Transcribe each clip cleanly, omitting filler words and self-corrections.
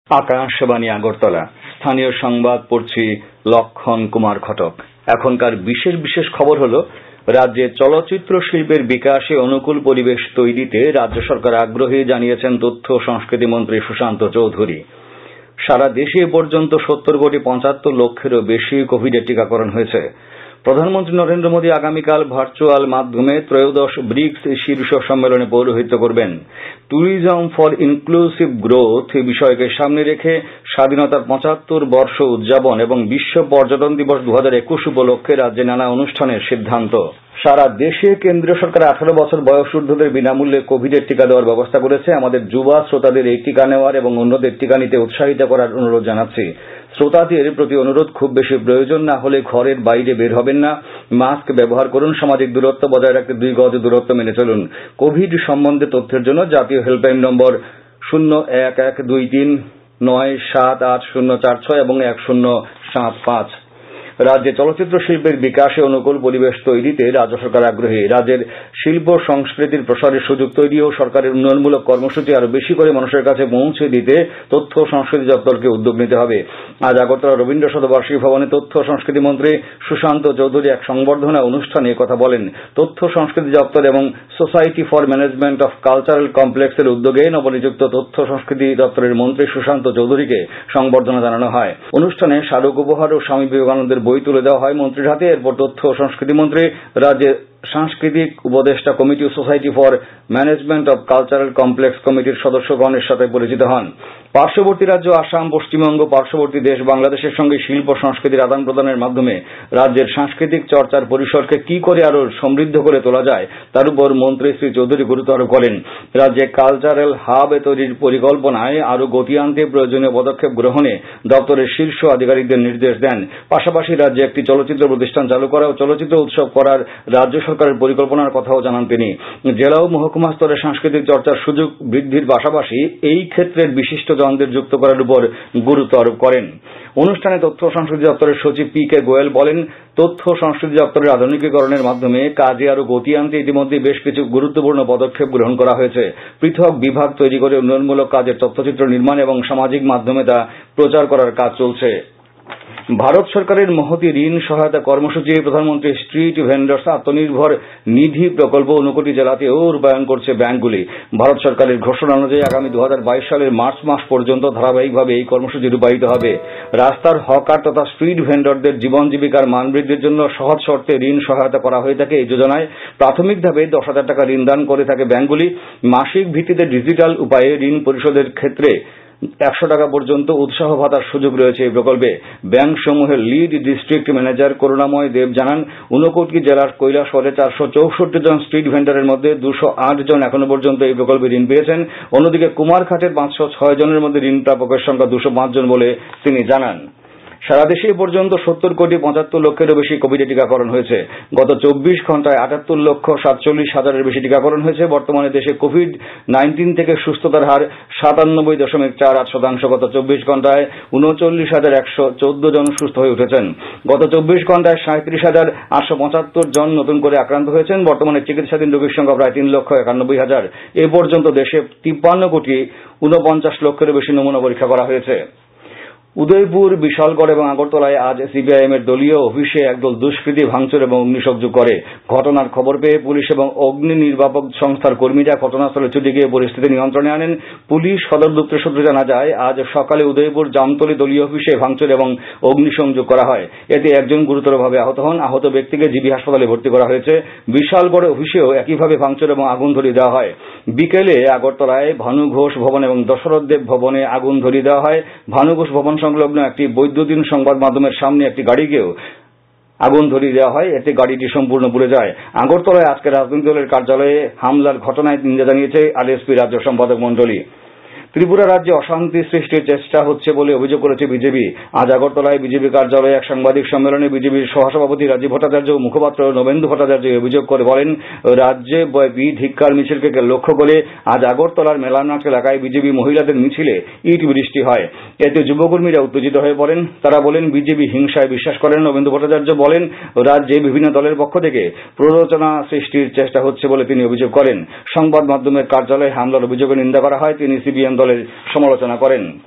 আকাশবাণী আগরতলা। স্থানীয় সংবাদ পড়ছি লক্ষণ কুমার ঘটক। এখনকার বিশেষ বিশেষ খবর হল, রাজ্যে চলচ্চিত্র শিল্পের বিকাশে অনুকূল পরিবেশ তৈরিতে রাজ্য সরকার আগ্রহী জানিয়েছেন তথ্য ও সংস্কৃতি মন্ত্রী সুশান্ত চৌধুরী। সারা দেশে এ পর্যন্ত ৭০,৭৫,০০,০০০-এরও বেশি কোভিডের টিকাকরণ হয়েছে। প্রধানমন্ত্রী নরেন্দ্র মোদী আগামীকাল ভার্চুয়াল মাধ্যমে ত্রয়োদশ ব্রিক্স শীর্ষ সম্মেলনে পৌরোহিত্য করবেন। ট্যুরিজম ফর ইনক্লুসিভ গ্রোথ বিষয়কে সামনে রেখে স্বাধীনতার ৭৫ বর্ষ উদযাপন এবং বিশ্ব পর্যটন দিবস ২০২১ উপলক্ষে রাজ্যে নানা অনুষ্ঠানের সিদ্ধান্ত। সারা দেশে কেন্দ্রীয় সরকার ১৮ বছর বয়সূর্ধ্বদের বিনামূল্যে কোভিডের টিকা দেওয়ার ব্যবস্থা করেছে। আমাদের যুবা শ্রোতাদের এই টিকা নেওয়ার এবং অন্যদের টিকা নিতে উৎসাহিত করার অনুরোধ জানাচ্ছি। শ্রোতাদের প্রতি অনুরোধ, খুব বেশি প্রয়োজন না হলে ঘরের বাইরে বের হবেন না, মাস্ক ব্যবহার করুন, সামাজিক দূরত্ব বজায় রাখতে ২ গজ দূরত্ব মেনে চলুন। কোভিড সম্বন্ধে তথ্যের জন্য জাতীয় হেল্পলাইন নম্বর 01123978046 এবং 1075। রাজ্যে চলচ্চিত্র শিল্পের বিকাশে অনুকূল পরিবেশ তৈরিতে রাজ্য সরকার আগ্রহী। রাজ্যের শিল্প সংস্কৃতির প্রসারের সুযোগ তৈরি ও সরকারের উন্নয়নমূলক কর্মসূচি আরো বেশি করে মানুষের কাছে পৌঁছে দিতে তথ্য ও সংস্কৃতি দপ্তরকে উদ্যোগ নিতে হবে। আজ আগরতলা রবীন্দ্র শতবার্ষিকী ভবনে তথ্য ও সংস্কৃতি মন্ত্রী সুশান্ত চৌধুরী এক সংবর্ধনা অনুষ্ঠানে একথা বলেন। তথ্য সংস্কৃতি দপ্তর এবং society for management of cultural কমপ্লেক্সের উদ্যোগে নবনিযুক্ত তথ্য সংস্কৃতি দপ্তরের মন্ত্রী সুশান্ত চৌধুরীকে সংবর্ধনা জানানো হয়। অনুষ্ঠানে স্মারক উপহার ও স্বামী বিবেকানন্দের বই তুলে দেওয়া হয় মন্ত্রীর হাতে। এরপর তথ্য ও সংস্কৃতি মন্ত্রী রাজ্যের সাংস্কৃতিক উপদেষ্টা কমিটি ও society for management of cultural complex কমিটির সদস্যগণের সাথে পরিচিত হন। পার্শ্ববর্তী রাজ্য আসাম, পশ্চিমবঙ্গ, পার্শ্ববর্তী দেশ বাংলাদেশের সঙ্গে শিল্প সংস্কৃতির আদান প্রদানের মাধ্যমে রাজ্যের সাংস্কৃতিক চর্চার পরিসরকে কি করে আরো সমৃদ্ধ করে তোলা যায় তার উপর মন্ত্রী শ্রী চৌধুরী গুরুত্ব আরোপ করেন। রাজ্যে কালচারাল হাব তৈরির পরিকল্পনায় আরো গতি আনতে প্রয়োজনীয় পদক্ষেপ গ্রহণে দপ্তরের শীর্ষ আধিকারিকদের নির্দেশ দেন। পাশাপাশি রাজ্যে একটি চলচ্চিত্র প্রতিষ্ঠান চালু করা ও চলচ্চিত্র উৎসব করার রাজ্য সরকারের পরিকল্পনার কথাও জানান তিনি। জেলা ও মহকুমা স্তরে সাংস্কৃতিক চর্চার সুযোগ বৃদ্ধির পাশাপাশি এই ক্ষেত্রের বিশিষ্ট জনদের যুক্ত করার উপর গুরুত্ব আরোপ করেন। অনুষ্ঠানে তথ্য ও সংস্কৃতি দপ্তরের সচিব পি.কে. গোয়েল বলেন, তথ্য ও সংস্কৃতি দপ্তরের আধুনিকীকরণের মাধ্যমে কাজে আরো গতি আনতে ইতিমধ্যে বেশ কিছু গুরুত্বপূর্ণ পদক্ষেপ গ্রহণ করা হয়েছে। পৃথক বিভাগ তৈরি করে উন্নয়নমূলক কাজের তথ্যচিত্র নির্মাণ এবং সামাজিক মাধ্যমে তা প্রচার করার কাজ চলছে। ভারত সরকারের মহতী ঋণ সহায়তা কর্মসূচি প্রধানমন্ত্রী স্ট্রিট ভেন্ডার্স আত্মনির্ভর নিধি প্রকল্প ৫৯ জেলাতেও রূপায়ণ করছে ব্যাংকগুলি। ভারত সরকারের ঘোষণা অনুযায়ী আগামী ২০২২ সালের মার্চ মাস পর্যন্ত ধারাবাহিকভাবে এই কর্মসূচি রূপায়িত হবে। রাস্তার হকার তথা স্ট্রিট ভেন্ডরদের জীবন জীবিকার মান বৃদ্ধির জন্য সহজ শর্তে ঋণ সহায়তা করা হয়ে থাকে। এই যোজনায় প্রাথমিক ধাপে ১০,০০০ টাকা ঋণ দান করে থাকে ব্যাংকগুলি। মাসিক ভিত্তিতে ডিজিটাল উপায়ে ঋণ পরিশোধের ক্ষেত্রে ১০০ টাকা পর্যন্ত উৎসাহ ভাতার সুযোগ রয়েছে এই প্রকল্পে। ব্যাংক সমূহের lead district manager Karunamoy Deb জানান, ঊনকোটি জেলার কৈলাসহরে ৪৬৪ জন স্ট্রিট ভেন্ডারের মধ্যে ২০৮ জন এখনো পর্যন্ত এই প্রকল্পে ঋণ পেয়েছেন। অন্যদিকে কুমারঘাটের ৫০৬ জনের মধ্যে ঋণ প্রাপকের সংখ্যা ২০৫ জন বলে তিনি জানান। সারা দেশে এ পর্যন্ত ৭০,৭৫,০০,০০০-এরও বেশি কোভিডের টিকাকরণ হয়েছে। গত ২৪ ঘন্টায় ৭৮,৪৭,০০০-এর বেশি টিকাকরণ হয়েছে। বর্তমানে দেশে কোভিড-১৯ থেকে সুস্থতার হার ৯৭.৪৮%। গত ২৪ ঘন্টায় ৩৯,১১৪ জন সুস্থ হয়ে উঠেছেন। গত ২৪ ঘন্টায় ৩৭,৮৭৫ জন নতুন করে আক্রান্ত হয়েছেন। বর্তমানে চিকিৎসাধীন রোগীর সংখ্যা প্রায় ৩,৯১,০০০। এ পর্যন্ত দেশে ৫৩,৪৯,০০,০০০-এরও বেশি নমুনা পরীক্ষা করা হয়েছে। উদয়পুর, বিশালগড় এবং আগরতলায় আজ সিপিআইএম এর দলীয় অফিসে একদল দুষ্কৃতী ভাঙচুর এবং অগ্নিসংযোগ করে। ঘটনার খবর পেয়ে পুলিশ এবং অগ্নি নির্বাপক সংস্থার কর্মীরা ঘটনাস্থলে ছুটে গিয়ে পরিস্থিতি নিয়ন্ত্রণে আনেন। পুলিশ সদর দপ্তর সূত্রে জানা যায়, আজ সকালে উদয়পুর জামতলী দলীয় অফিসে ভাঙচুর এবং অগ্নিসংযোগ করা হয়। এতে একজন গুরুতরভাবে আহত হন। আহত ব্যক্তিকে জিবি হাসপাতালে ভর্তি করা হয়েছে। বিশালগড় অফিসেও একইভাবে ভাঙচুর এবং আগুন ধরিয়ে দেওয়া হয়। বিকেলে আগরতলায় ভানু ঘোষ ভবন এবং দশরথ দেব ভবনে আগুন ধরিয়ে দেওয়া হয়। ভানু ঘোষ ভবন সংলগ্ন একটি বৈদ্যুতিন সংবাদ মাধ্যমের সামনে একটি গাড়িকেও আগুন ধরিয়ে দেওয়া হয়। এতে গাড়িটি সম্পূর্ণ পুড়ে যায়। আগরতলায় আজকে রাজনৈতিক দলের কার্যালয়ে হামলার ঘটনায় নিন্দা জানিয়েছে আরএসপি রাজ্য সম্পাদক মন্ডলী। ত্রিপুরা রাজ্যে অশান্তি সৃষ্টির চেষ্টা হচ্ছে বলে অভিযোগ করেছে বিজেপি। আজ আগরতলায় বিজেপি কার্যালয়ে এক সাংবাদিক সম্মেলনে বিজেপির সহসভাপতি রাজীব ভট্টাচার্য ও মুখপাত্র নবেন্দু ভট্টাচার্য অভিযোগ করে বলেন, রাজ্যে ব্যাপী ধিক্কার মিছিলকে লক্ষ্য করে আজ আগরতলার মেলানাট এলাকায় বিজেপি মহিলাদের মিছিলে ইট বৃষ্টি হয়। এতে যুবকর্মীরা উত্তেজিত হয়ে পড়েন। তারা বলেন, বিজেপি হিংসায় বিশ্বাস করেন। নবেন্দু ভট্টাচার্য বলেন, রাজ্যে বিভিন্ন দলের পক্ষ থেকে প্ররোচনা সৃষ্টির চেষ্টা হচ্ছে বলে তিনি অভিযোগ করেন। সংবাদ মাধ্যমের কার্যালয়ে হামলার অভিযোগের নিন্দা করা হয়। তিনি সিপিএম দলের সমালোচনা করেন।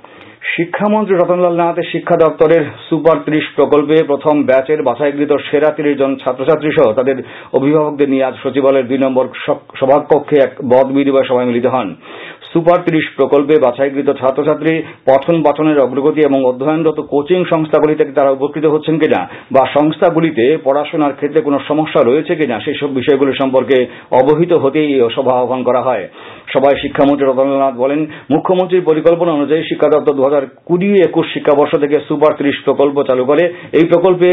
শিক্ষামন্ত্রী রতনলাল নাথ শিক্ষা দপ্তরের সুপার ৩০ প্রকল্পে প্রথম ব্যাচের বাছাইকৃত সেরা ৩০ জন ছাত্রছাত্রী সহ তাদের অভিভাবকদের নিয়ে আজ সচিবালয়ের ২ নম্বর সভাকক্ষে এক মত বিনিময় সভায় মিলিত হন। সুপার ৩০ প্রকল্পে বাছাইকৃত ছাত্রছাত্রী পঠন পাঠনের অগ্রগতি এবং অধ্যয়নরত কোচিং সংস্থাগুলি থেকে তারা উপকৃত হচ্ছেন কিনা বা সংস্থাগুলিতে পড়াশোনার ক্ষেত্রে কোনো সমস্যা রয়েছে কিনা সেসব বিষয়গুলি সম্পর্কে অবহিত হতেই এই সভা আহ্বান করা হয়। সভায় শিক্ষামন্ত্রী রতনলাল নাথ বলেন, মুখ্যমন্ত্রীর পরিকল্পনা অনুযায়ী শিক্ষা দপ্তর 2020-21 শিক্ষাবর্ষ থেকে সুপার ৩০ প্রকল্প চালু করে। এই প্রকল্পে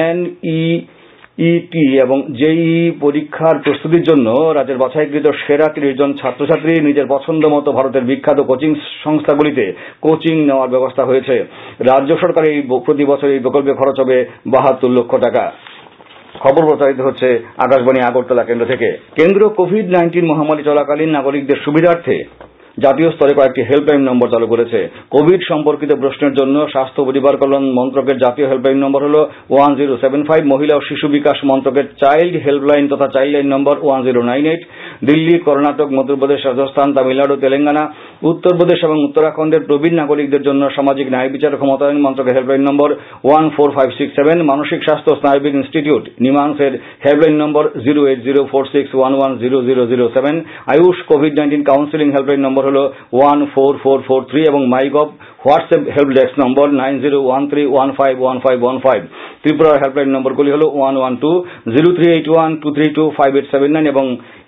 NEET এবং JEE পরীক্ষার প্রস্তুতির জন্য রাজ্যের বাছাইকৃত সেরা ৩০ জন ছাত্রছাত্রী নিজের পছন্দ মতো ভারতের বিখ্যাত কোচিং সংস্থাগুলিতে কোচিং নেওয়ার ব্যবস্থা হয়েছে। রাজ্য সরকার প্রতি বছর এই প্রকল্পে খরচ হবে ৭২ লক্ষ টাকা। খবর প্রচারিত হচ্ছে আকাশবাণী আগরতলা কেন্দ্র থেকে। কেন্দ্র কোভিড-19 মহামারী চলাকালীন নাগরিকদের সুবিধার্থে জাতীয় স্তরে কয়েকটি হেল্পলাইন নম্বর চালু করেছে। কোভিড সম্পর্কিত প্রশ্নের জন্য স্বাস্থ্য পরিবার কল্যাণ মন্ত্রকের জাতীয় হেল্পলাইন নম্বর হল 1075, মহিলা ও শিশু বিকাশ মন্ত্রকের চাইল্ড হেল্পলাইন তথা child line number 1098, Delhi, Karnataka, Madhya Pradesh, Rajasthan, Tamil Nadu, Telangana, Uttar Pradesh এবং উত্তরাখণ্ডের প্রবীণ নাগরিকদের জন্য সামাজিক ন্যায় বিচার ক্ষমতায়ন মন্ত্রকের হেল্পলাইন নম্বর 14567, মানসিক স্বাস্থ্য স্নায়বিক ইনস্টিটিউট নিমান্সের হেল্পলাইন নম্বর 08046110007, আয়ুষ কোভিড-19 কাউন্সিলিং হেল্পলাইন নম্বর হল 14443 এবং MyGov WhatsApp help desk number 9013151515। ত্রিপুরার হেল্পলাইন নম্বরগুলি হল 112, 0381 232 5879 এবং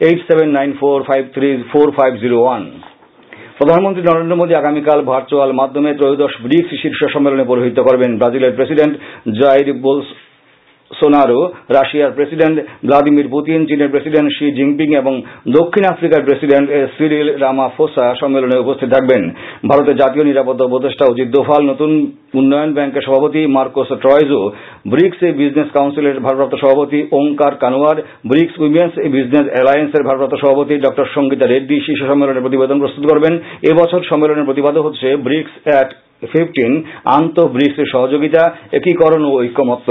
8794534501। প্রধানমন্ত্রী নরেন্দ্র মোদী আগামীকাল ভার্চুয়াল মাধ্যমে ত্রয়োদশ ব্রিক্স শীর্ষ সম্মেলনে পৌরোহিত্য করবেন। ব্রাজিলের প্রেসিডেন্ট জাইর বোলসোনারো, রাশিয়ার প্রেসিডেন্ট ভ্লাদিমির পুতিন, চীনের প্রেসিডেন্ট শি জিনপিং এবং দক্ষিণ আফ্রিকার প্রেসিডেন্ট সিরিল রামাফোসা সম্মেলনে উপস্থিত থাকবেন। ভারতের জাতীয় নিরাপত্তা উপদেষ্টা অজিত দোভাল, নতুন উন্নয়ন ব্যাংকের সভাপতি মার্কোস ট্রয়জো, ব্রিক্স বিজনেস কাউন্সিলের ভারপ্রাপ্ত সভাপতি Onkar Kanwar, BRICS women's business অ্যালায়েন্সের ভারপ্রাপ্ত সভাপতি ড সঙ্গীতা রেড্ডি শীর্ষ সম্মেলনের প্রতিবেদন প্রস্তুত করবেন। এবছর সম্মেলনের প্রতিপাদ্য হচ্ছে ব্রিক্স অ্যাট 15, আন্তঃ-ব্রিক্স সহযোগিতা, একীকরণ ও ঐক্যমত্য।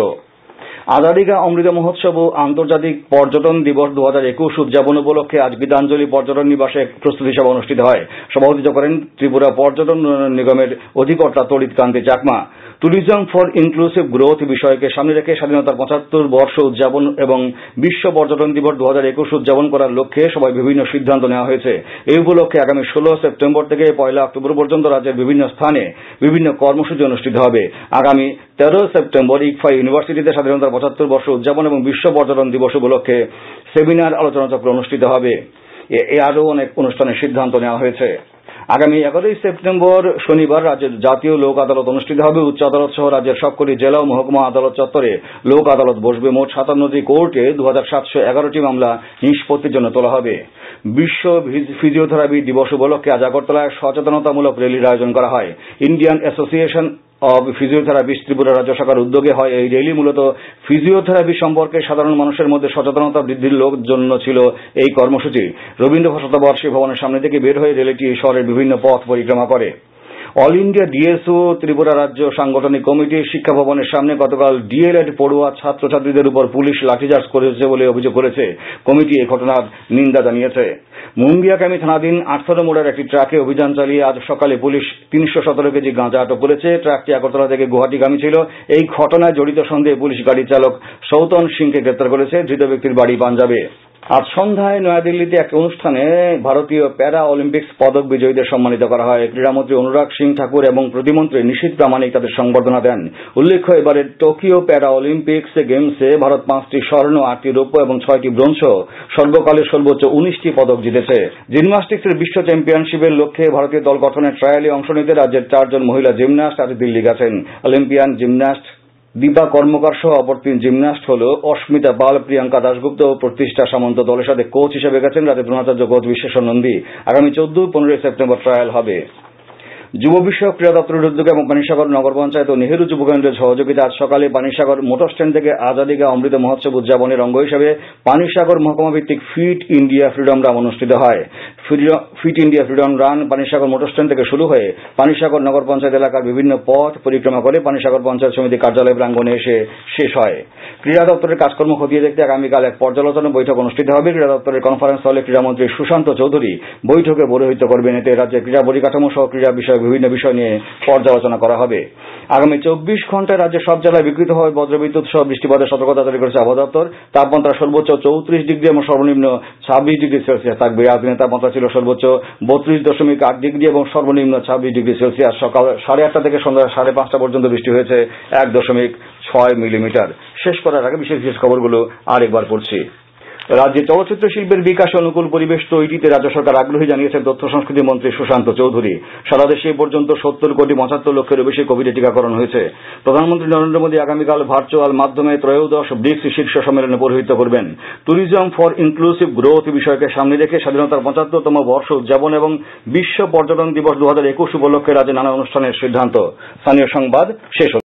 আজাদিকা অমৃত মহোৎসব ও আন্তর্জাতিক পর্যটন দিবস 2021 উদযাপন উপলক্ষে আজ গীতাঞ্জলি পর্যটন নিবাসে এক প্রস্তুতি সভা অনুষ্ঠিত হয়। সভাপতিত্ব করেন ত্রিপুরা পর্যটন উন্নয়ন নিগমের অধিকর্তা তড়িৎ Kanti Chakma. Tourism for inclusive growth বিষয়কে সামনে রেখে স্বাধীনতার 75 বর্ষ উদযাপন এবং বিশ্ব পর্যটন দিবস 2021 উদযাপন করার লক্ষ্যে সভায় বিভিন্ন সিদ্ধান্ত নেওয়া হয়েছে। এই উপলক্ষে আগামী 16 সেপ্টেম্বর থেকে 1 অক্টোবর পর্যন্ত রাজ্যের বিভিন্ন স্থানে বিভিন্ন কর্মসূচি অনুষ্ঠিত হবে। আগামী 13 সেপ্টেম্বর ইকফা ইউনিভার্সিটিতে স্বাধীনতার 75 বর্ষ উদযাপন এবং বিশ্ব পর্যটন দিবস উপলক্ষে সেমিনার আলোচনাচক্র অনুষ্ঠিত হবে। আরও অনেক অনুষ্ঠানের সিদ্ধান্ত নেওয়া হয়েছে। আগামী 11 সেপ্টেম্বর শনিবার রাজ্যের জাতীয় লোক আদালত অনুষ্ঠিত হবে। উচ্চ আদালত সহ রাজ্যের সবকটি জেলা ও মহকুমা আদালত চত্বরে লোক আদালত বসবে। মোট 57টি কোর্টে 2711টি মামলা নিষ্পত্তির জন্য তোলা হবে। বিশ্ব ফিজিওথেরাপি দিবস উপলক্ষে আজ আগরতলায় সচেতনতামূলক র্যালির আয়োজন করা হয়। Indian association of physiotherapist Tripura রাজ্য শাখার উদ্যোগে হয় এই র্যালি। মূলত ফিজিওথেরাপি সম্পর্কে সাধারণ মানুষের মধ্যে সচেতনতা বৃদ্ধির জন্য ছিল এই কর্মসূচি। রবীন্দ্র শতবার্ষিকী ভবনের সামনে থেকে বের হয়ে র্যালিটি শহরের বিভিন্ন পথ পরিক্রমা করে। অল ইন্ডিয়া ডিএসও ত্রিপুরা রাজ্য সাংগঠনিক কমিটি শিক্ষা ভবনের সামনে গতকাল ডিএলএড পড়ুয়া ছাত্রছাত্রীদের উপর পুলিশ লাঠিচার্জ করেছে বলে অভিযোগ করেছে। কমিটি এই ঘটনার নিন্দা জানিয়েছে। মুঙ্গিয়াকামী থানাধীন 18 মোড়ের একটি ট্রাকে অভিযান চালিয়ে আজ সকালে পুলিশ 317 কেজি গাঁজা আটক করেছে। ট্রাকটি আগরতলা থেকে গুয়াহাটিগামী ছিল। এই ঘটনায় জড়িত সন্দেহে পুলিশ গাড়ি চালক সৌতন সিংকে গ্রেপ্তার করেছে। ধৃত ব্যক্তির বাড়ি পাঞ্জাবে। আজ সন্ধ্যায় নয়াদিল্লিতে এক অনুষ্ঠানে ভারতীয় প্যারা অলিম্পিক্স পদক বিজয়ীদের সম্মানিত করা হয়। ক্রীড়ামন্ত্রী অনুরাগ সিং ঠাকুর এবং প্রতিমন্ত্রী নিশীথ প্রামাণিক তাদের সংবর্ধনা দেন। উল্লেখ্য, এবারের টোকিও প্যারা অলিম্পিক্স গেমসে ভারত 5টি স্বর্ণ, 8টি রৌপ্য এবং 6টি ব্রোঞ্জ সর্বকালের সর্বোচ্চ 19টি পদক জিতেছে। জিমন্যাস্টিক্সের বিশ্ব চ্যাম্পিয়নশিপের লক্ষ্যে ভারতীয় দল গঠনের ট্রায়ালে অংশ নিতে রাজ্যের 4 জন মহিলা জিমন্যাস্ট আজ দিল্লি গেছেন। অলিম্পিয়ান জিমন্যাস্ট দীপা কর্মকার সহ অপর 3 জিমন্যাস্ট হল অস্মিতা পাল, প্রিয়াঙ্কা দাশগুপ্ত ও প্রতিষ্ঠা সামন্ত। দলের সাথে কোচ হিসেবে গেছেন রাজ্যের দ্রোণাচার্য কোচ বিশ্বেশ্বর নন্দী। আগামী 14-15 সেপ্টেম্বর ট্রায়াল হবে। যুব বিষয়ক ক্রীড়া দপ্তরের উদ্যোগে এবং পানিসাগর নগর পঞ্চায়েত ও নেহেরু যুব কেন্দ্রের সহযোগিতা আজ সকালে পানিসাগর মোটর স্ট্যান্ড থেকে আজাদিকা অমৃত মহোৎসব উদযাপনের অঙ্গ হিসেবে পানিসাগর মহকুমা ভিত্তিক ফিট ইন্ডিয়া ফ্রিডম রান অনুষ্ঠিত হয়। Fit India freedom run Panisagar motor stand থেকে শুরু হয়ে পানিসাগর নগর পঞ্চায়েত এলাকার বিভিন্ন পথ পরিক্রমা করে পানিসাগর পঞ্চায়েত সমিতি কার্যালয় প্রাঙ্গণে এসে শেষ হয়। ক্রীড়া দপ্তরের কাজকর্ম খতিয়ে দেখতে আগামীকাল এক পর্যালোচনা বৈঠক অনুষ্ঠিত হবে। ক্রীড়া দপ্তরের কনফারেন্স হলে ক্রীড়ামন্ত্রী সুশান্ত চৌধুরী বৈঠকে পৌরোহিত্য করবেন। এতে রাজ্যের ক্রীড়া পরিকাঠামো সহ ক্রীড়া বিষয়ক বিভিন্ন বিষয় নিয়ে পর্যালোচনা করা হবে। আগামী 24 ঘন্টায় রাজ্যের সব জেলায় বিকৃত হওয়ায় বজ্রবিদ্যুৎ সহ বৃষ্টিপাতের সতর্কতা জারি করেছে আবহাওয়া দপ্তর। তাপমাত্রা সর্বোচ্চ 34 ডিগ্রি এবং সর্বনিম্ন 26 ডিগ্রি সেলসিয়াস থাকবে। আজ দিনের তাপমাত্রা ছিল সর্বোচ্চ 32.8 ডিগ্রি এবং সর্বনিম্ন 26 ডিগ্রি সেলসিয়াস। সকাল 8:30 থেকে সন্ধ্যা 5:30 পর্যন্ত বৃষ্টি হয়েছে 1.6 মিলিমিটার। শেষ করার আগে বিশেষ বিশেষ খবরগুলো আরেকবার পড়ছি। রাজ্যে চলচ্চিত্র শিল্পের বিকাশে অনুকূল পরিবেশ তৈরিতে রাজ্য সরকার আগ্রহী জানিয়েছেন তথ্য সংস্কৃতি মন্ত্রী সুশান্ত চৌধুরী। সারা দেশে এ পর্যন্ত 70,75 লক্ষেরও বেশি কোভিডে টিকাকরণ হয়েছে। প্রধানমন্ত্রী নরেন্দ্র মোদী আগামীকাল ভার্চুয়াল মাধ্যমে ত্রয়োদশ ব্রিক্স শীর্ষ সম্মেলনে পৌরোহিত্য করবেন। ট্যুরিজম ফর ইনক্লুসিভ গ্রোথ বিষয়কে সামনে রেখে স্বাধীনতার 75তম বর্ষ উদযাপন এবং বিশ্ব পর্যটন দিবস 2021 উপলক্ষে রাজ্যে নানা অনুষ্ঠানের সিদ্ধান্ত। স্থানীয় সংবাদ শেষ হল।